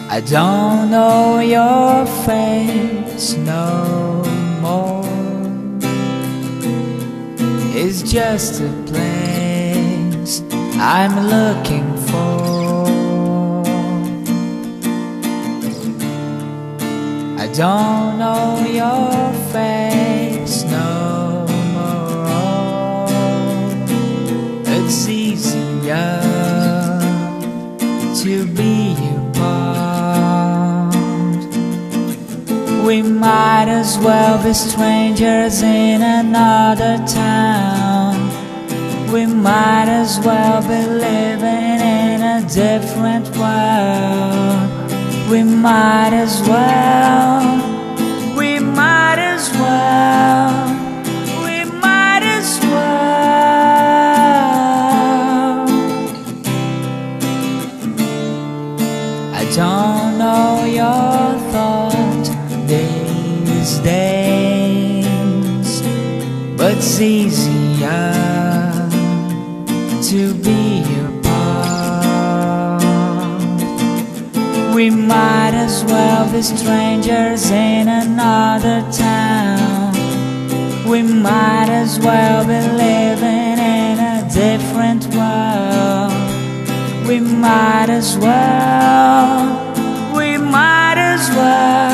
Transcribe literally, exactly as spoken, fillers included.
I don't know your face no more. It's just a place I'm looking for. I don't know your face no more. It's easier to be apart. We might as well be strangers in another town. We might as well be living in a different world. We might as well, we might as well, we might as well. I don't know your thought these days, but it's easier to be apart. We might as well be strangers in another town. We might as well be living in a different world. We might as well, we might as well.